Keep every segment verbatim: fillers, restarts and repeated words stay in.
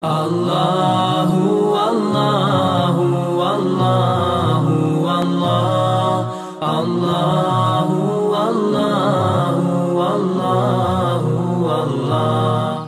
Allahu, Allahu, Allahu, Allah, Allahu, Allahu, Allahu, Allah.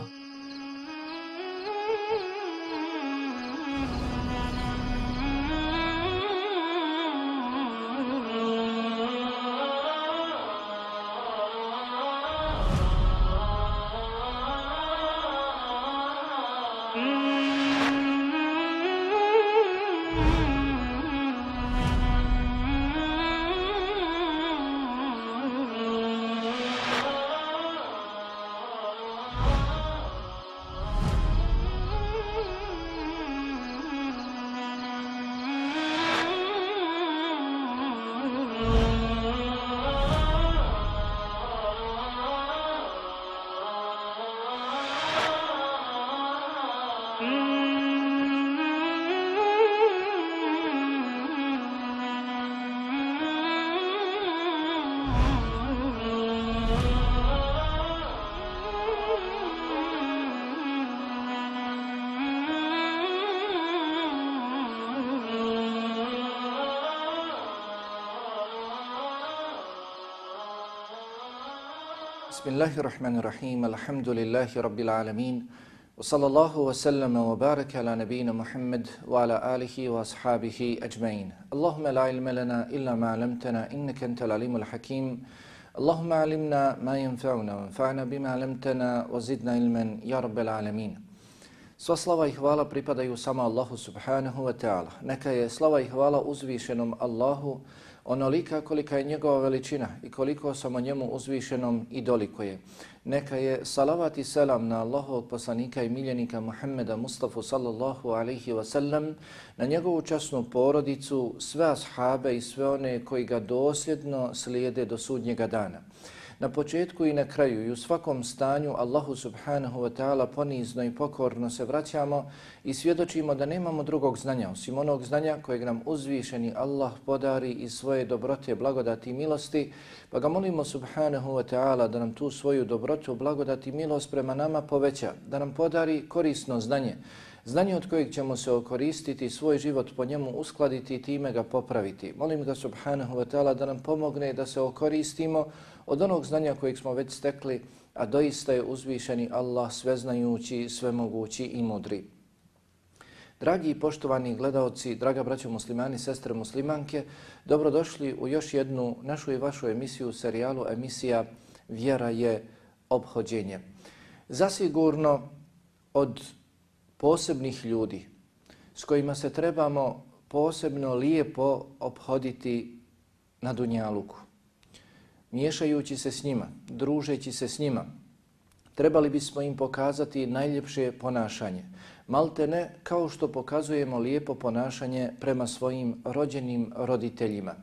Bismillahirrahmanirrahim, alhamdulillahi rabbil alamin, wa sallallahu wa sallama wa baraka ala nabiyina Muhammad wa ala alihi wa ashabihi ajma'in. Allahumma la ilma lana illa ma alamtana innaka antal alimul hakim. Allahumma alimna ma yanfa'una wa anfa'na bima alamtana wa zidna ilman ya rabbil alamin. Sva slava i hvala pripadaju samo Allahu subhanahu wa ta'ala. Neka je slava i hvala uzvišenom Allahu onolika kolika je njegova veličina i koliko samo njemu uzvišenom i dolikuje. Neka je salavat i selam na Allahovog poslanika i miljenika Muhammeda Mustafa sallallahu alaihi wa sallam, na njegovu časnu porodicu, sve ashabe i sve one koji ga dosljedno slijede do sudnjega dana. Na početku i na kraju i u svakom stanju Allahu subhanahu wa ta'ala ponizno i pokorno se vraćamo i svjedočimo da nemamo drugog znanja osim onog znanja kojeg nam uzvišeni Allah podari iz svoje dobrote, blagodati i milosti, pa ga molimo subhanahu wa ta'ala da nam tu svoju dobrotu, blagodati i milost prema nama poveća, da nam podari korisno znanje, znanje od kojeg ćemo se okoristiti, svoj život po njemu uskladiti i time ga popraviti. Molim ga subhanahu wa ta'ala da nam pomogne da se okoristimo od onog znanja kojeg smo već stekli, a doista je uzvišeni Allah sveznajući, svemogući i mudri. Dragi i poštovani gledaoci, draga braćo muslimani, sestre muslimanke, dobrodošli u još jednu našu i vašu emisiju, serijalu emisija Vjera je ophođenje. Zasigurno od posebnih ljudi s kojima se trebamo posebno lijepo ophoditi na dunjaluku, miješajući se s njima, družeći se s njima, trebali bismo im pokazati najljepše ponašanje. Malte ne kao što pokazujemo lijepo ponašanje prema svojim rođenim roditeljima.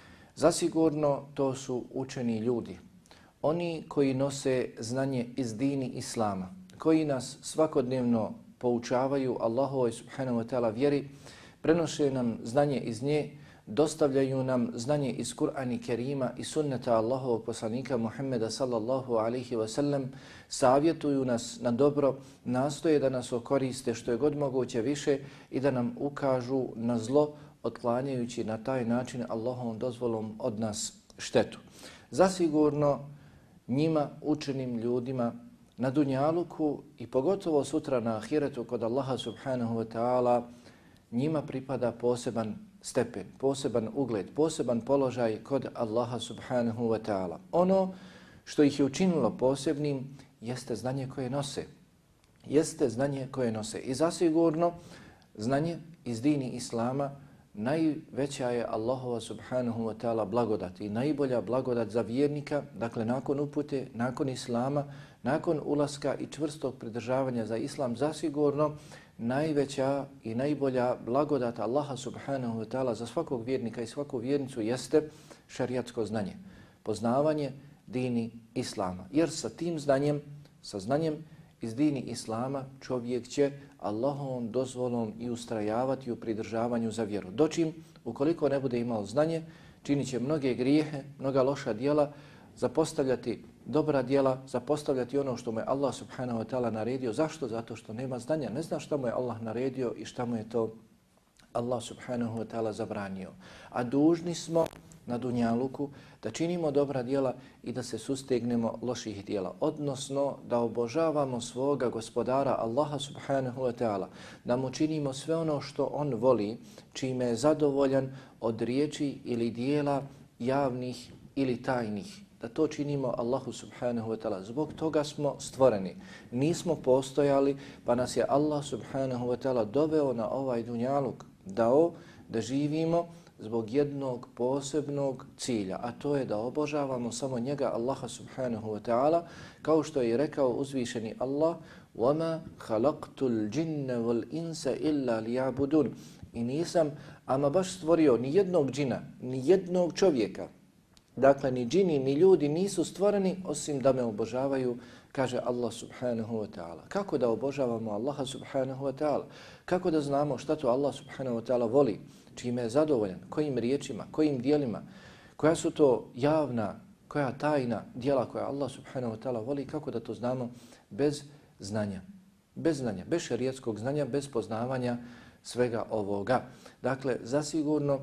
Zasigurno to su učeni ljudi, oni koji nose znanje iz dini Islama, koji nas svakodnevno poučavaju Allahovoj subhanahu wa ta'ala vjeri, prenose nam znanje iz nje, dostavljaju nam znanje iz Kur'ana Kerima i sunneta Allahovog poslanika Muhammeda sallallahu alaihi wa sallam, savjetuju nas na dobro, nastoje da nas okoriste što je god moguće više i da nam ukažu na zlo, otklanjajući na taj način Allahovom dozvolom od nas štetu. Zasigurno njima, učenim ljudima, na dunjaluku i pogotovo sutra na ahiretu kod Allaha subhanahu wa ta'ala, njima pripada poseban stepen, poseban ugled, poseban položaj kod Allaha subhanahu wa ta'ala. Ono što ih je učinilo posebnim jeste znanje koje nose. Jeste znanje koje nose. I zasigurno znanje iz dini Islama najveća je Allahova subhanahu wa ta'ala blagodat i najbolja blagodat za vjernika, dakle nakon upute, nakon Islama, nakon ulaska i čvrstog pridržavanja za Islam, zasigurno najveća i najbolja blagodat Allaha subhanahu wa ta'ala za svakog vjernika i svaku vjernicu jeste šarijatsko znanje, poznavanje dini Islama. Jer sa tim znanjem, sa znanjem iz dini Islama čovjek će Allahovom dozvolom i ustrajavati u pridržavanju za vjeru. Dočim, ukoliko ne bude imao znanje, činit će mnoge grijehe, mnoga loša djela, zapostavljati dobra djela, zapostavljati ono što mu je Allah subhanahu wa ta'ala naredio. Zašto? Zato što nema znanja, ne zna šta mu je Allah naredio i šta mu je to Allah subhanahu wa ta'ala zabranio. A dužni smo na dunjaluku da činimo dobra djela i da se sustegnemo loših djela. Odnosno da obožavamo svoga gospodara Allaha subhanahu wa ta'ala, da mu činimo sve ono što on voli, čime je zadovoljan od riječi ili djela javnih ili tajnih. Da to činimo Allahu subhanahu wa ta'ala. Zbog toga smo stvoreni. Nismo postojali pa nas je Allah subhanahu wa ta'ala doveo na ovaj dunjaluk, dao da živimo zbog jednog posebnog cilja, a to je da obožavamo samo njega, Allaha subhanahu wa ta'ala, kao što je rekao uzvišeni Allah: وَمَا خَلَقْتُ الْجِنَّ وَالْإِنسَ إِلَّا لِيَعْبُدُونَ. I nisam ama baš stvorio ni jednog džina, ni jednog čovjeka. Dakle, ni džini, ni ljudi nisu stvoreni osim da me obožavaju, kaže Allah subhanahu wa ta'ala. Kako da obožavamo Allaha subhanahu wa ta'ala? Kako da znamo šta to Allah subhanahu wa ta'ala voli, čime je zadovoljan, kojim riječima, kojim dijelima, koja su to javna, koja tajna dijela koja Allah subhanahu wa ta'ala voli, kako da to znamo bez znanja, bez znanja, bez šerijatskog znanja, bez poznavanja svega ovoga. Dakle, zasigurno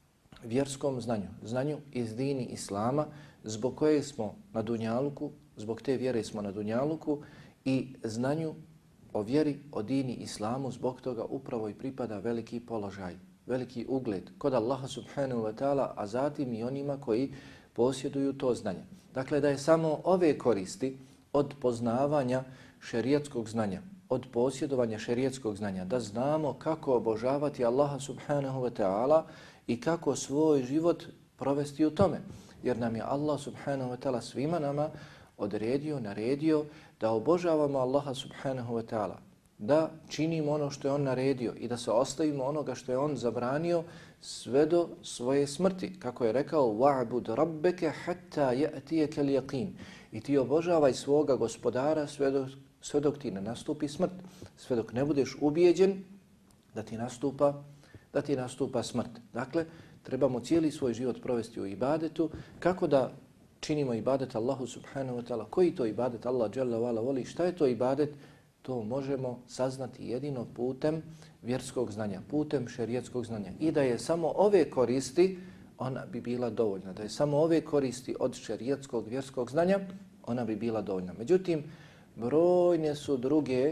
vjerskom znanju, znanju iz dini Islama, zbog koje smo na dunjaluku, zbog te vjere smo na dunjaluku, i znanju o vjeri, o dini Islamu, zbog toga upravo i pripada veliki položaj, veliki ugled kod Allaha subhanahu wa ta'ala, a zatim i onima koji posjeduju to znanje. Dakle, da je samo ove koristi od poznavanja šerijatskog znanja, od posjedovanja šerijatskog znanja, da znamo kako obožavati Allaha subhanahu wa ta'ala i kako svoj život provesti u tome. Jer nam je Allah subhanahu wa ta'ala svima nama odredio, naredio da obožavamo Allaha subhanahu wa ta'ala, da činimo ono što je on naredio i da se ostavimo onoga što je on zabranio sve do svoje smrti. Kako je rekao: وَعْبُدْ رَبَّكَ حَتَّى يَأْتِيَكَ الْيَقِينَ. I ti obožavaj svoga gospodara sve dok, sve dok ti ne nastupi smrt, sve dok ne budeš ubijeđen da ti nastupa da ti nastupa smrt. Dakle, trebamo cijeli svoj život provesti u ibadetu. Kako da činimo ibadet Allahu subhanahu wa ta'ala? Koji to ibadet Allah dželle ve ala voli? Šta je to ibadet? To možemo saznati jedino putem vjerskog znanja, putem šerijatskog znanja. I da je samo ove koristi, ona bi bila dovoljna. Da je samo ove koristi od šerijatskog vjerskog znanja, ona bi bila dovoljna. Međutim, brojne su druge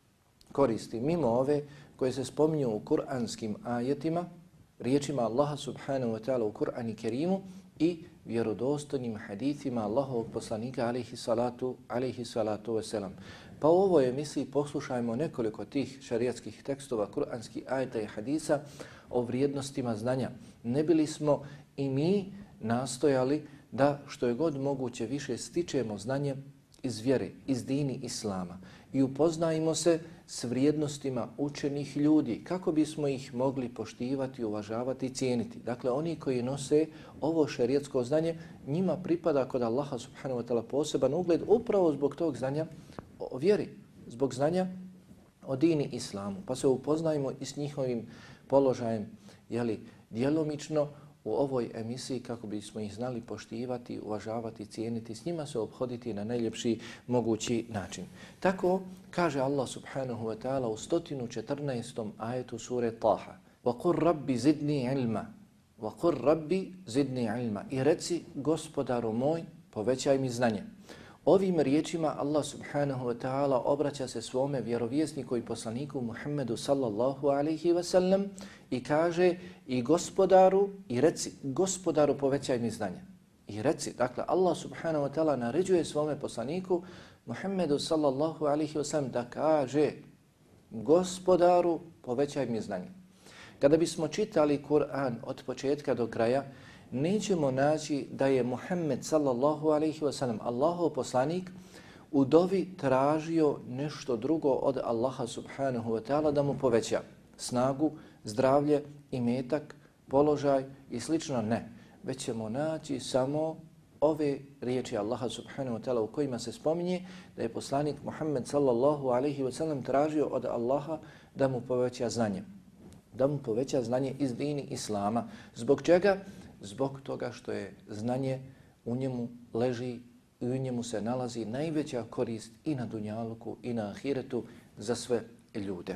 koristi mimo ove koje se spominju u kuranskim ajetima, riječima Allaha subhanahu wa ta'ala u Kur'anu Kerimu i vjerodostojnim hadithima Allahovog poslanika alejhi salatu alejhi salatu vesselam. Pa u ovoj emisiji poslušajmo nekoliko tih šerijatskih tekstova, kuranskih ajeta i hadisa o vrijednostima znanja. Ne bili smo i mi nastojali da što je god moguće više stičemo znanje iz vjere, iz dini Islama i upoznajmo se s vrijednostima učenih ljudi kako bismo ih mogli poštivati, uvažavati i cijeniti. Dakle, oni koji nose ovo šerijatsko znanje, njima pripada kod Allaha subhanahu wa ta'ala poseban ugled upravo zbog tog znanja o vjeri, zbog znanja o dini Islamu. Pa se upoznajmo i s njihovim položajem, jeli, djelomično u ovoj emisiji kako bismo ih znali poštivati, uvažavati, cijeniti, s njima se obhoditi na najljepši mogući način. Tako kaže Allah subhanahu wa ta'ala u sto četrnaestom ajetu sure Taha: وَقُلْ رَبِّ زِدْنِي عِلْمًا وَقُلْ رَبِّ زِدْنِي عِلْمًا. I reci: gospodaru moj, povećaj mi znanje. Ovim riječima Allah subhanahu wa ta'ala obraća se svome vjerovjesniku i poslaniku Muhammedu sallallahu alaihi wa sallam i kaže: i gospodaru, i reci, gospodaru povećaj mi znanje. I reci, dakle Allah subhanahu wa ta'ala naređuje svome poslaniku Muhammedu sallallahu alaihi wa sallam da kaže: gospodaru povećaj mi znanje. Kada bismo čitali Kur'an od početka do kraja, nećemo naći da je Muhammed sallallahu alaihi wa sallam, Allahov poslanik, u dovi tražio nešto drugo od Allaha subhanahu wa ta'ala da mu poveća snagu, zdravlje, imetak, položaj i slično. Ne, već ćemo naći samo ove riječi Allaha subhanahu wa ta'ala u kojima se spominje da je poslanik Muhammed sallallahu alaihi wa sallam tražio od Allaha da mu poveća znanje. Da mu poveća znanje iz dini Islama. Zbog čega? Zbog toga što je znanje u njemu leži i u njemu se nalazi najveća korist i na dunjaluku i na ahiretu za sve ljude.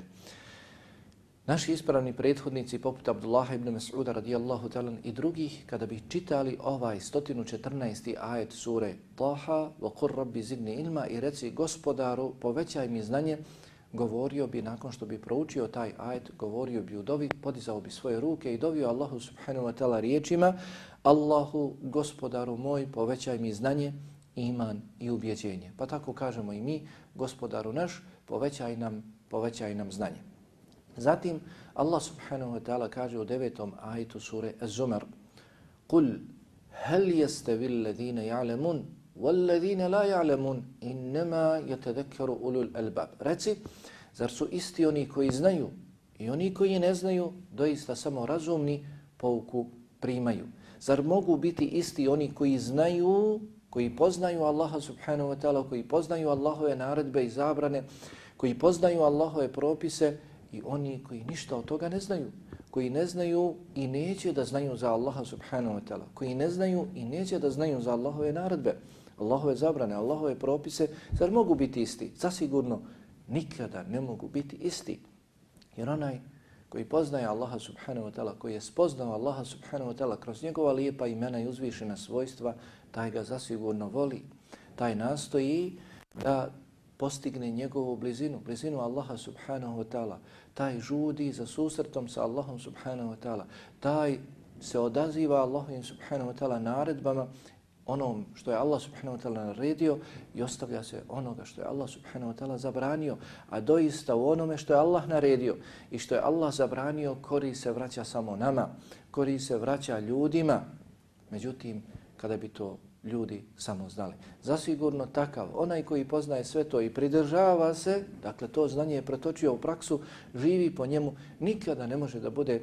Naši ispravni prethodnici poput Abdullaha ibn Mas'uda radijallahu ta'ala i drugih, kada bi čitali ovaj sto četrnaesti ajet sure Taha وَقُرْ رَبِّ زِدْنِ ilma i reci gospodaru povećaj mi znanje, govorio bi nakon što bi proučio taj ajet, govorio bi u dovi, podizao bi svoje ruke i dovio Allahu subhanahu wa ta'ala riječima Allahu gospodaru moj povećaj mi znanje, iman i ubjeđenje. Pa tako kažemo i mi, gospodaru naš povećaj nam, povećaj nam znanje. Zatim Allah subhanahu wa ta'ala kaže u devetom ajetu sure Az-Zumar قُلْ هَلْ يَسْتَوِي الَّذِينَ يَعْلَمُونَ وَالَّذِينَ لَا يَعْلَمُونَ إِنَّمَا يَتَذَكَّرُ أُولُو الْأَلْبَابِ. Reci, zar su isti oni koji znaju i oni koji ne znaju doista samo razumni pouku primaju? Zar mogu biti isti oni koji znaju, koji poznaju Allaha subhanahu wa ta'ala, koji poznaju Allahove naredbe i zabrane, koji poznaju Allahove propise i oni koji ništa od toga ne znaju, koji ne znaju i neće da znaju za Allaha subhanahu wa ta'ala, koji ne znaju i neće da znaju za Allahove naredbe, Allahove zabrane, Allahove propise, zar mogu biti isti? Zasigurno nikada ne mogu biti isti. Jer onaj koji poznaje Allaha subhanahu wa ta'ala, koji je spoznao Allaha subhanahu wa ta'ala kroz njegova lijepa imena i uzvišena svojstva, taj ga zasigurno voli. Taj nastoji da postigne njegovu blizinu, blizinu Allaha subhanahu wa ta'ala. Taj žudi za susretom sa Allahom subhanahu wa ta'ala. Taj se odaziva Allahovim subhanahu wa ta'ala naredbama, onom što je Allah subhanahu wa ta'ala naredio i ostavlja se onoga što je Allah subhanahu wa ta'ala zabranio, a doista u onome što je Allah naredio i što je Allah zabranio korist se vraća samo nama, korist se vraća ljudima. Međutim, kada bi to ljudi samo znali. Zasigurno takav, onaj koji poznaje sve to i pridržava se, dakle to znanje je pretočio u praksu, živi po njemu, nikada ne može da bude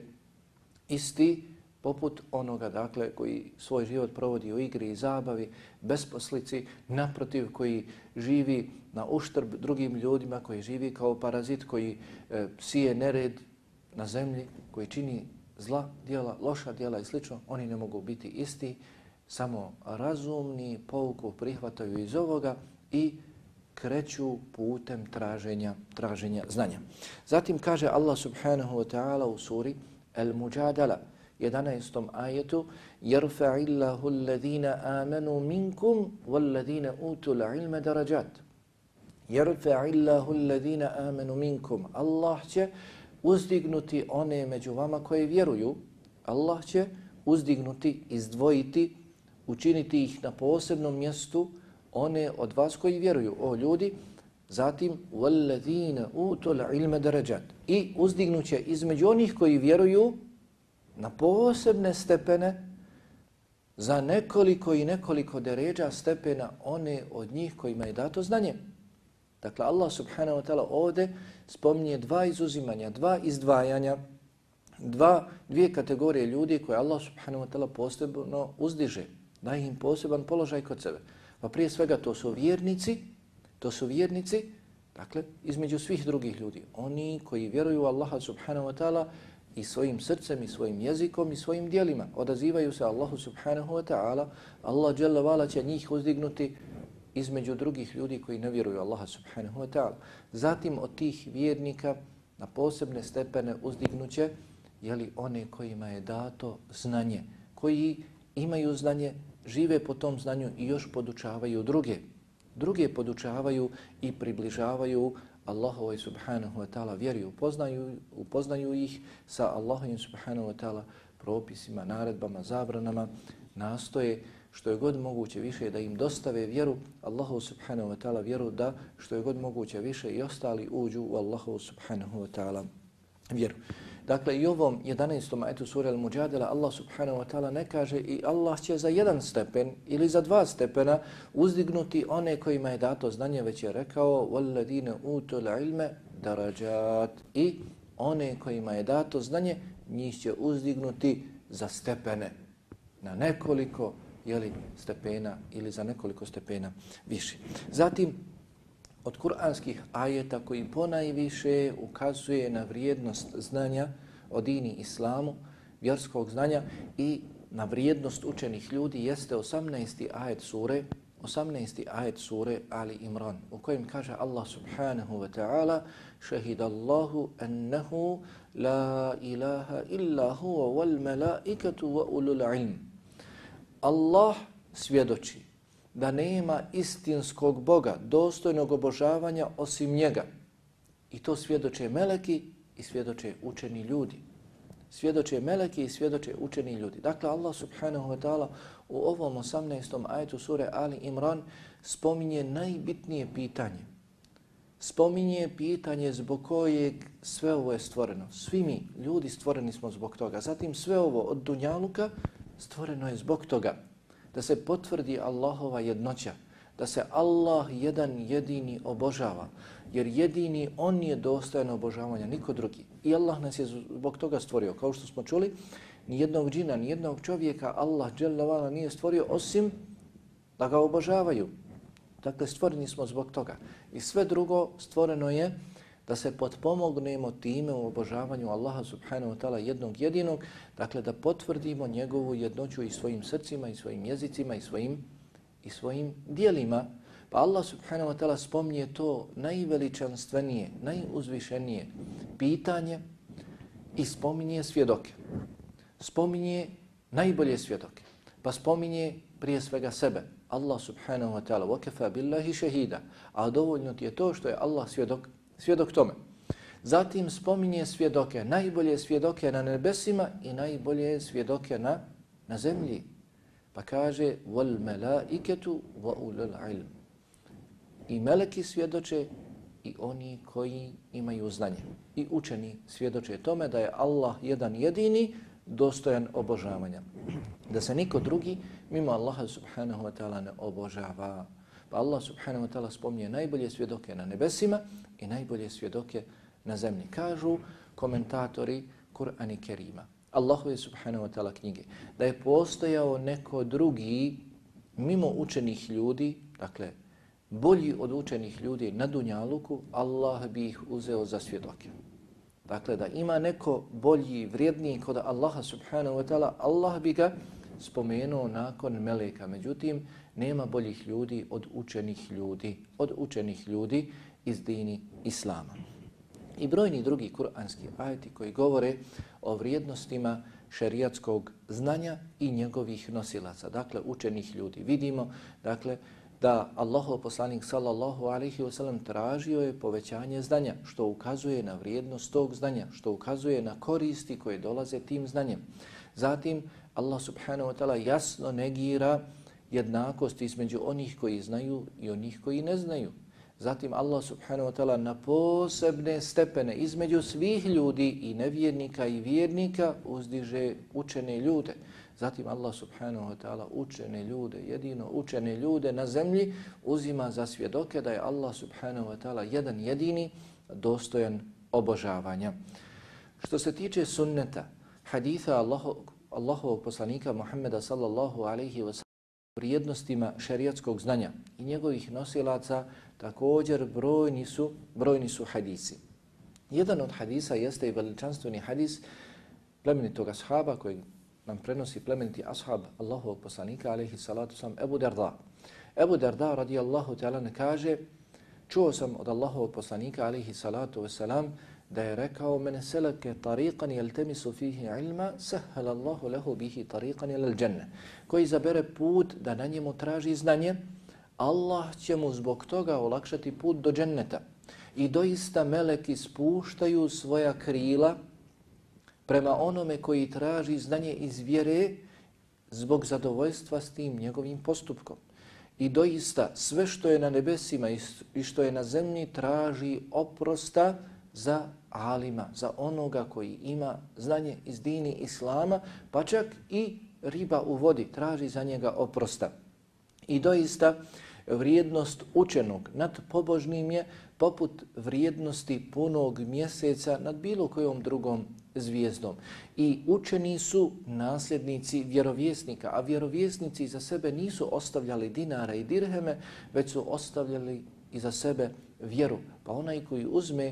isti poput onoga dakle koji svoj život provodi u igri i zabavi, besposlici, naprotiv koji živi na uštrb drugim ljudima, koji živi kao parazit, koji e, sije nered na zemlji, koji čini zla djela, loša djela i slično, oni ne mogu biti isti. Samo razumni pouku prihvataju iz ovoga i kreću putem traženja, traženja znanja. Zatim kaže Allah subhanahu wa ta'ala u suri Al-Mujadala, jedanaestom ajetu يَرْفَعِ اللَّهُ الَّذِينَ آمَنُوا مِنْكُمْ وَالَّذِينَ أُوتُوا الْعِلْمَ دَرَجَاتٍ. يَرْفَعِ اللَّهُ الَّذِينَ آمَنُوا مِنْكُمْ. Allah će uzdignuti one među vama koji vjeruju. Allah će uzdignuti, izdvojiti, učiniti ih na posebnom mjestu one od vas koji vjeruju, o ljudi. Zatim وَالَّذِينَ أُوتُوا الْعِلْمَ دَرَجَاتٍ. I uzdignuće između onih koji vjeruju na posebne stepene za nekoliko i nekoliko deređa stepena one od njih kojima je dato znanje. Dakle, Allah subhanahu wa ta'ala ovdje spominje dva izuzimanja, dva izdvajanja, dva, dvije kategorije ljudi koje Allah subhanahu wa ta'ala posebno uzdiže, daje im poseban položaj kod sebe. Pa prije svega to su vjernici, to su vjernici, dakle, između svih drugih ljudi. Oni koji vjeruju Allaha subhanahu wa ta'ala i svojim srcem, i svojim jezikom, i svojim dijelima. Odazivaju se Allahu subhanahu wa ta'ala. Allah dželle vala će njih uzdignuti između drugih ljudi koji ne vjeruju Allaha subhanahu wa ta'ala. Zatim od tih vjernika na posebne stepene uzdignuće jeli one kojima je dato znanje, koji imaju znanje, žive po tom znanju i još podučavaju druge. Druge podučavaju i približavaju Allahovoj subhanahu wa ta'ala vjeri, upoznaju, upoznaju ih sa Allahovim subhanahu wa ta'ala propisima, naredbama, zabranama, nastoje što je god moguće više da im dostave vjeru, Allahu subhanahu wa ta'ala vjeru, da što je god moguće više i ostali uđu u Allahu subhanahu wa ta'ala vjeru. Dakle, i ovom jedanaestom ajetu sure Al-Mujadala Allah subhanahu wa ta'ala ne kaže i Allah će za jedan stepen ili za dva stepena uzdignuti one kojima je dato znanje, već je rekao وَالَّذِينَ أُوتُوا الْعِلْمَ دَرَجَاتٍ. I one kojima je dato znanje, njih će uzdignuti za stepene, na nekoliko jeli, stepena ili za nekoliko stepena više. Zatim, od kuranskih ajeta koji ponajviše ukazuje na vrijednost znanja o dini islamu, vjerskog znanja i na vrijednost učenih ljudi jeste osamnaesti ajet sure, osamnaesti ajet sure Ali Imran, u kojem kaže Allah subhanahu wa ta'ala: Šehidallahu annahu la ilaha illa huwa wal malaikatu wa ulul ilm. Allah svjedoči da nema istinskog Boga, dostojnog obožavanja osim njega. I to svjedoče meleki i svjedoče učeni ljudi. Svjedoče meleki i svjedoče učeni ljudi. Dakle, Allah subhanahu wa ta'ala u ovom osamnaestom ajetu sure Ali Imran spominje najbitnije pitanje. Spominje pitanje zbog kojeg sve ovo je stvoreno. Svi mi, ljudi, stvoreni smo zbog toga. Zatim sve ovo od dunjaluka stvoreno je zbog toga da se potvrdi Allahova jednoća, da se Allah jedan jedini obožava, jer jedini on je dostojan obožavanja, niko drugi. I Allah nas je zbog toga stvorio. Kao što smo čuli, nijednog džina, nijednog čovjeka Allah dželle vala nije stvorio osim da ga obožavaju. Dakle, stvoreni smo zbog toga. I sve drugo stvoreno je da se potpomognemo time u obožavanju Allaha subhanahu wa ta'ala jednog jedinog, dakle da potvrdimo njegovu jednoću i svojim srcima i svojim jezicima i svojim, i svojim dijelima. Pa Allah subhanahu wa ta'ala spominje to najveličanstvenije, najuzvišenije pitanje i spominje svjedoke. Spominje najbolje svjedoke. Pa spominje prije svega sebe. Allah subhanahu wa ta'ala وَكَفَى بِاللَّهِ شَهِيدًا. A dovoljno ti je to što je Allah svjedok, svjedok tome. Zatim spominje svjedoke, najbolje svjedoke na nebesima i najbolje svjedoke na, na zemlji. Pa kaže وَالْمَلَائِكَةُ وَأُولُو الْعِلْمِ. I meleki svjedoče i oni koji imaju znanje. I učeni svjedoče tome da je Allah jedan jedini dostojan obožavanja. Da se niko drugi mimo Allaha subhanahu wa ta'ala ne obožava. Pa Allah subhanahu wa ta'ala spominje najbolje svjedoke na nebesima i najbolje svjedoke na zemlji. Kažu komentatori Kur'ana Kerima, Allahove subhanahu wa ta'ala knjige, da je postojao neko drugi mimo učenih ljudi, dakle bolji od učenih ljudi na dunjaluku, Allah bi ih uzeo za svjedoke. Dakle, da ima neko bolji, vrijedniji kod Allaha subhanahu wa ta'ala, Allah bi ga spomenuo nakon meleka. Međutim, nema boljih ljudi od učenih ljudi, od učenih ljudi iz dini Islama. I brojni drugi kuranski ajeti koji govore o vrijednostima šerijatskog znanja i njegovih nosilaca, dakle učenih ljudi. Vidimo, dakle, da Allahov poslanik sallallahu alejhi ve sellem tražio je povećanje znanja, što ukazuje na vrijednost tog znanja, što ukazuje na koristi koje dolaze tim znanjem. Zatim Allah subhanahu wa ta'ala jasno negira jednakost između onih koji znaju i onih koji ne znaju. Zatim Allah subhanahu wa ta'ala na posebne stepene između svih ljudi i nevjernika i vjernika uzdiže učene ljude. Zatim Allah subhanahu wa ta'ala učene ljude, jedino učene ljude na zemlji uzima za svjedoke da je Allah subhanahu wa ta'ala jedan jedini dostojan obožavanja. Što se tiče sunneta, haditha Allaho, Allahovog poslanika Muhammeda sallallahu alaihi wa sallam, vrijednostima šerijatskog znanja i njegovih nosilaca također brojni su, brojni su hadisi. Jedan od hadisa jeste i veličanstveni hadis plemenitog ashaba koji nam prenosi plemeniti ashab Allahovog poslanika alaihi salatu sam Ebu Darda. Ebu Darda radijallahu ta'ala ne kaže: čuo sam od Allahovog poslanika alaihi salatu wasalam da je rekao: mene seleke tariqan jeltemisu fihi ilma sahhala Allahu lehu bihi tariqan ilal dženne. Koji zabere put da na njemu traži znanje, Allah će mu zbog toga olakšati put do dženneta. I doista meleki spuštaju svoja krila prema onome koji traži znanje iz vjere zbog zadovoljstva s tim njegovim postupkom. I doista sve što je na nebesima i što je na zemlji traži oprosta za alima, za onoga koji ima znanje iz dini Islama, pa čak i riba u vodi traži za njega oprosta. I doista vrijednost učenog nad pobožnim je poput vrijednosti punog mjeseca nad bilo kojom drugom zvijezdom. I učeni su nasljednici vjerovjesnika, a vjerovjesnici za sebe nisu ostavljali dinara i dirheme, već su ostavljali iza sebe vjeru. Pa onaj koji uzme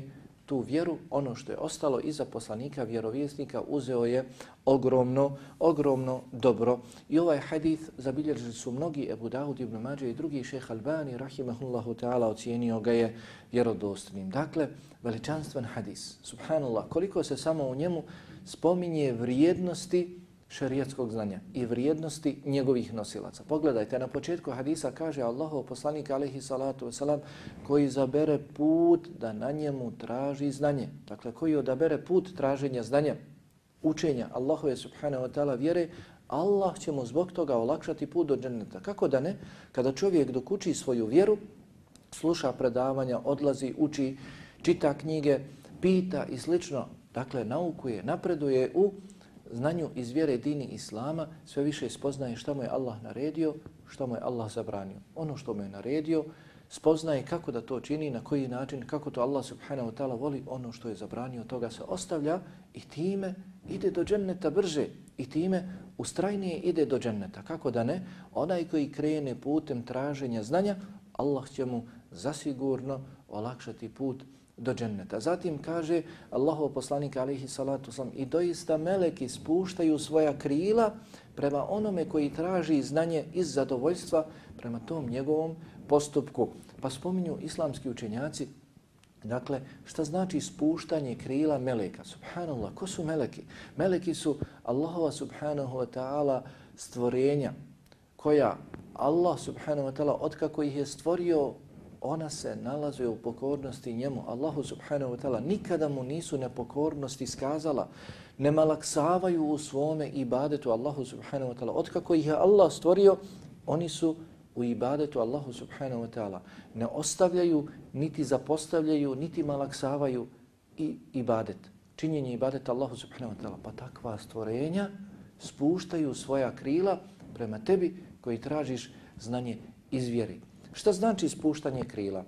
tu vjeru, ono što je ostalo iza poslanika, vjerovjesnika, uzeo je ogromno, ogromno dobro. I ovaj hadith zabilježili su mnogi, Ebu Daud, Ibn Mađe i drugi, šejh Albani, rahimahullahu ta'ala, ocijenio ga je vjerodostojnim. Dakle, veličanstven hadis. Subhanallah, koliko se samo u njemu spominje vrijednosti šerijatskog znanja i vrijednosti njegovih nosilaca. Pogledajte, na početku hadisa kaže Allahov poslanik alejhi salatu vesselam koji zabere put da na njemu traži znanje. Dakle, koji odabere put traženja znanja, učenja Allahove subhanahu wa ta'ala vjere, Allah će mu zbog toga olakšati put do dženneta. Kako da ne? Kada čovjek dok uči svoju vjeru, sluša predavanja, odlazi, uči, čita knjige, pita i slično, dakle, naukuje, napreduje u znanju iz vjere dini Islama, sve više spoznaje šta mu je Allah naredio, šta mu je Allah zabranio. Ono što mu je naredio, spoznaje kako da to čini, na koji način, kako to Allah subhanahu wa ta'ala voli, ono što je zabranio, toga se ostavlja i time ide do dženneta brže i time ustrajnije ide do dženneta. Kako da ne? Onaj koji krene putem traženja znanja, Allah će mu zasigurno olakšati put do dženneta. Zatim kaže Allahov poslanik alejhi salatu vesselam i doista meleki spuštaju svoja krila prema onome koji traži znanje iz zadovoljstva prema tom njegovom postupku. Pa spominju islamski učenjaci, dakle, šta znači spuštanje krila meleka? Subhanallah, ko su meleki? Meleki su Allahova subhanahu wa ta'ala stvorenja koja Allah subhanahu wa ta'ala otkako ih je stvorio, ona se nalaze u pokornosti njemu. Allahu subhanahu wa ta'ala nikada mu nisu nepokornosti skazala, ne malaksavaju u svome ibadetu Allahu subhanahu wa ta'ala. Otkako ih je Allah stvorio, oni su u ibadetu Allahu subhanahu wa ta'ala. Ne ostavljaju, niti zapostavljaju, niti malaksavaju i ibadet. Činjenje ibadeta Allahu subhanahu wa ta'ala. Pa takva stvorenja spuštaju svoja krila prema tebi koji tražiš znanje iz vjeri. Šta znači spuštanje krila?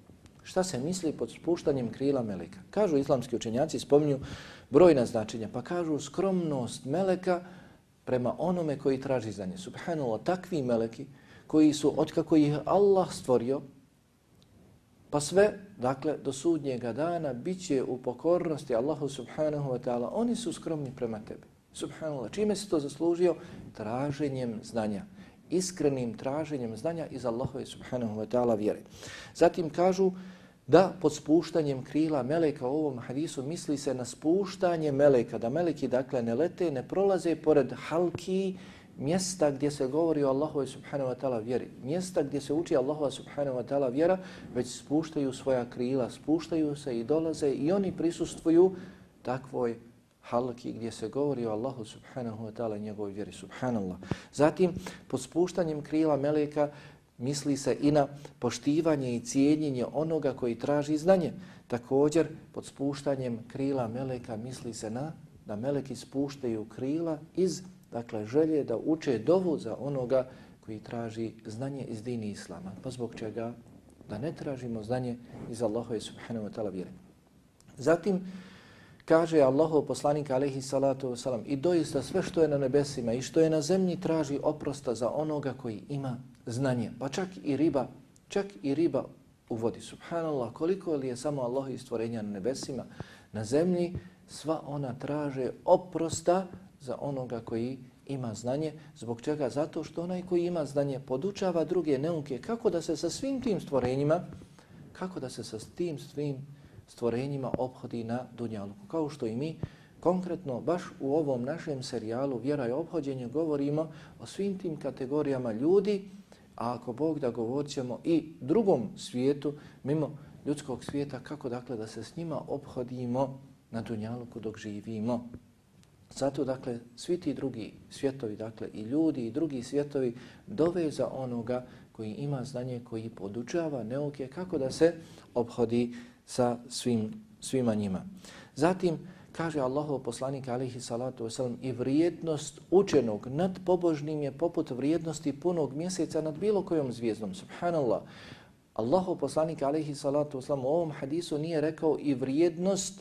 Šta se misli pod spuštanjem krila meleka? Kažu islamski učenjaci, spominju brojna značenja, pa kažu skromnost meleka prema onome koji traži znanje. Subhanallah, takvi meleki koji su, otkako ih Allah stvorio, pa sve, dakle, do sudnjega dana bit će u pokornosti Allahu subhanahu wa ta'ala. Oni su skromni prema tebi. Subhanallah, čime si to zaslužio? Traženjem znanja. Iskrenim traženjem znanja iz Allahove subhanahu wa ta'ala vjere. Zatim kažu da pod spuštanjem krila meleka u ovom hadisu misli se na spuštanje meleka, da meleki dakle ne lete, ne prolaze pored halki, mjesta gdje se govori o Allahove subhanahu wa ta'ala vjeri, mjesta gdje se uči Allahova subhanahu wa ta'ala vjera, već spuštaju svoja krila, spuštaju se i dolaze i oni prisustvuju takvoj halki gdje se govori o Allahu subhanahu wa ta'ala i njegovoj vjeri, subhanallah. Zatim, pod spuštanjem krila meleka misli se i na poštivanje i cijenjenje onoga koji traži znanje. Također, pod spuštanjem krila meleka misli se na da meleki spuštaju krila iz, dakle, želje da uče dovu za onoga koji traži znanje iz dini Islama. Pa zbog čega? Da ne tražimo znanje iz Allahove subhanahu wa ta'ala vjere. Zatim, kaže Allahov poslanik alejhi salatu vesselam i doista sve što je na nebesima i što je na zemlji traži oprosta za onoga koji ima znanje. Pa čak i riba, čak i riba u vodi. Subhanallah, koliko li je samo Allahovi stvorenja na nebesima, na zemlji, sva ona traže oprosta za onoga koji ima znanje. Zbog čega? Zato što onaj koji ima znanje podučava druge neuke kako da se sa svim tim stvorenjima, kako da se sa tim svim stvorenjima ophodi na dunjaluku. Kao što i mi konkretno baš u ovom našem serijalu Vjera i ophođenje govorimo o svim tim kategorijama ljudi, a ako Bog da govorit ćemo i drugom svijetu, mimo ljudskog svijeta, kako dakle da se s njima ophodimo na dunjaluku dok živimo. Zato dakle svi ti drugi svjetovi, dakle i ljudi i drugi svjetovi dove za onoga koji ima znanje, koji podučava neuke kako da se ophodi sa svim, svima njima. Zatim kaže Allahov poslanik alejhi salatu vesselam i vrijednost učenog nad pobožnim je poput vrijednosti punog mjeseca nad bilo kojom zvijezdom. Subhanallah. Allahov poslanik alejhi salatu vesselam u ovom hadisu nije rekao i vrijednost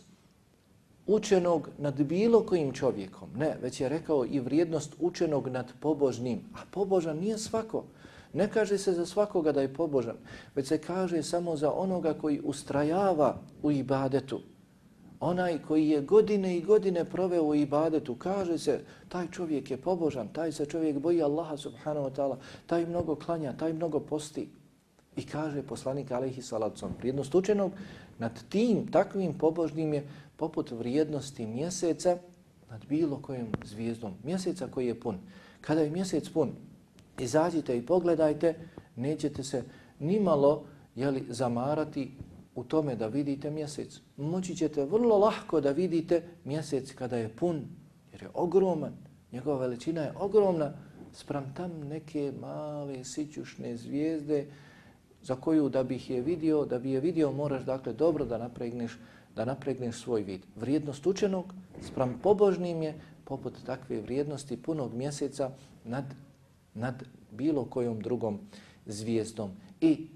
učenog nad bilo kojim čovjekom. Ne, već je rekao i vrijednost učenog nad pobožnim. A pobožan nije svako. Ne kaže se za svakoga da je pobožan, već se kaže samo za onoga koji ustrajava u ibadetu. Onaj koji je godine i godine proveo u ibadetu, kaže se, taj čovjek je pobožan, taj se čovjek boji Allaha subhanahu wa ta'ala, taj mnogo klanja, taj mnogo posti. I kaže poslanik alejhi salatu vesselam, vrijednost učenog nad tim takvim pobožnim je poput vrijednosti mjeseca nad bilo kojom zvijezdom. Mjeseca koji je pun. Kada je mjesec pun, izađite i pogledajte, nećete se nimalo jeli, zamarati u tome da vidite mjesec. Moći ćete vrlo lahko da vidite mjesec kada je pun, jer je ogroman, njegova veličina je ogromna, spram tam neke male sićušne zvijezde za koju da bih je vidio, da bi je vidio moraš dakle dobro da napregneš, da napregneš svoj vid. Vrijednost učenog spram pobožnim je poput takve vrijednosti punog mjeseca nad, nad bilo kojom drugom zvijezdom. I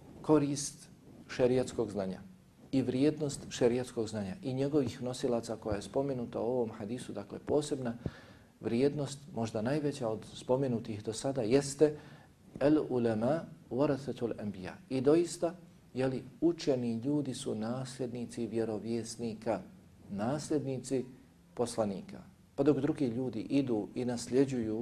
korist šerijatskog znanja i vrijednost šerijatskog znanja i njegovih nosilaca koja je spomenuta u ovom hadisu, dakle posebna vrijednost, možda najveća od spomenutih do sada, jeste el ulema warathatul anbiya. I doista, jeli, učeni ljudi su nasljednici vjerovjesnika, nasljednici poslanika. Pa dok drugi ljudi idu i nasljeđuju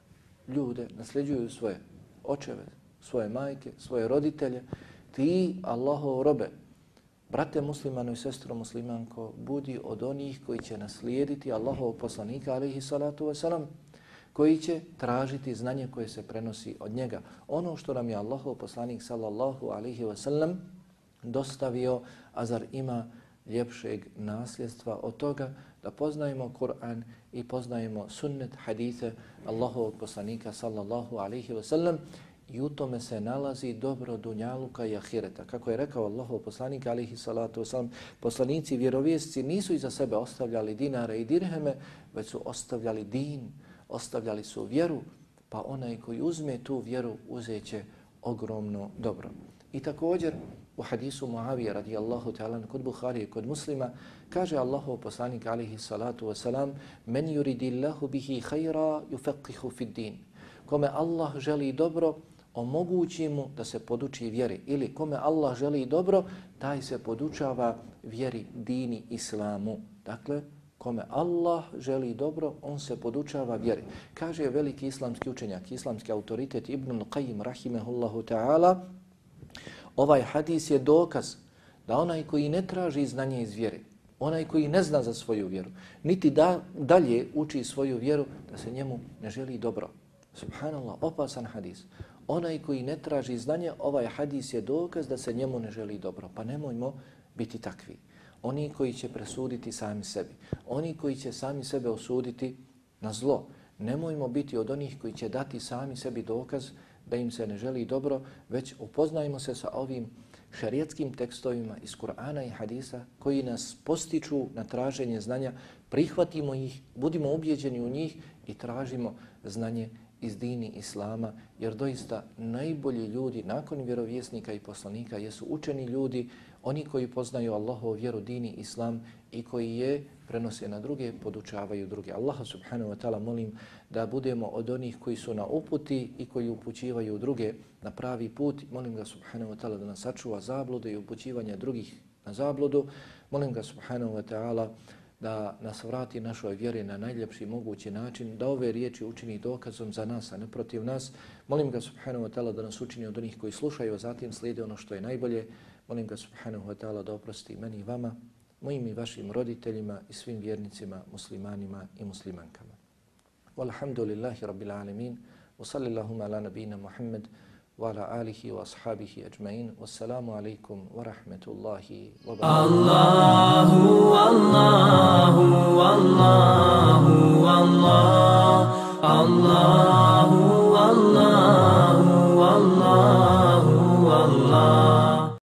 ljude, nasljeđuju svoje očeve, svoje majke, svoje roditelje, ti, Allahov robe, brate muslimano i sestro muslimanko, budi od onih koji će naslijediti Allahovog poslanika, alejhi salatu wasalam, koji će tražiti znanje koje se prenosi od njega. Ono što nam je Allahov poslanik, sallallahu alejhi wasallam, dostavio, a zar ima ljepšeg nasljedstva od toga da poznajemo Kur'an i poznajemo sunnet, hadise Allahovog poslanika, sallallahu alejhi wasallam, i u tome se nalazi dobro dunjaluka i ahireta. Kako je rekao Allahov poslanik, alejhi salatu wasalam, poslanici, vjerovjesci nisu iza sebe ostavljali dinare i dirheme, već su ostavljali din, ostavljali su vjeru, pa onaj koji uzme tu vjeru uzeće ogromno dobro. I također u hadisu Muavije radijallahu ta'ala kod Buharije, kod Muslima, kaže Allahov poslanik, alejhi salatu wasalam, men yuridillahu bihi khayra yufaqihu fid din. Kome Allah želi dobro, omogući mu da se poduči vjeri. Ili kome Allah želi dobro, taj se podučava vjeri, dini, islamu. Dakle, kome Allah želi dobro, on se podučava vjeri. Kaže veliki islamski učenjak, islamski autoritet Ibn Qayyim rahimehullahu ta'ala, ovaj hadis je dokaz da onaj koji ne traži znanje iz vjeri, onaj koji ne zna za svoju vjeru, niti da dalje uči svoju vjeru, da se njemu ne želi dobro. Subhanallah, opasan hadis. Onaj koji ne traži znanje, ovaj hadis je dokaz da se njemu ne želi dobro. Pa nemojmo biti takvi. Oni koji će presuditi sami sebi. Oni koji će sami sebe osuditi na zlo. Nemojmo biti od onih koji će dati sami sebi dokaz da im se ne želi dobro, već upoznajmo se sa ovim šarijatskim tekstovima iz Kur'ana i hadisa koji nas postiču na traženje znanja, prihvatimo ih, budimo ubjeđeni u njih i tražimo znanje iz dini islama, jer doista najbolji ljudi nakon vjerovjesnika i poslanika jesu učeni ljudi, oni koji poznaju Allahovu vjeru, dini islam i koji je prenose na druge, podučavaju druge. Allaha subhanahu wa ta'ala molim da budemo od onih koji su na uputi i koji upućivaju druge na pravi put. Molim ga subhanahu wa ta'ala da nas sačuva zablude i upućivanja drugih na zabludu. Molim ga subhanahu wa ta'ala da nas vrati našoj vjeri na najljepši mogući način, da ove riječi učini dokazom za nas, a ne protiv nas. Molim ga subhanahu wa ta'ala da nas učini od onih koji slušaju, a zatim slijede ono što je najbolje. Molim ga subhanahu wa ta'ala da oprosti meni i vama, mojim i vašim roditeljima i svim vjernicima, muslimanima i muslimankama. Walhamdulillahi rabbil alamin, wa sallillahuma ala nabina Muhammad, wa ala alihi wa ashabihi ajma'in. Wassalamu alaikum wa rahmetullahi wa barakatuh. Allahu, Allahu, Allahu, Allah, Allahu, Allah.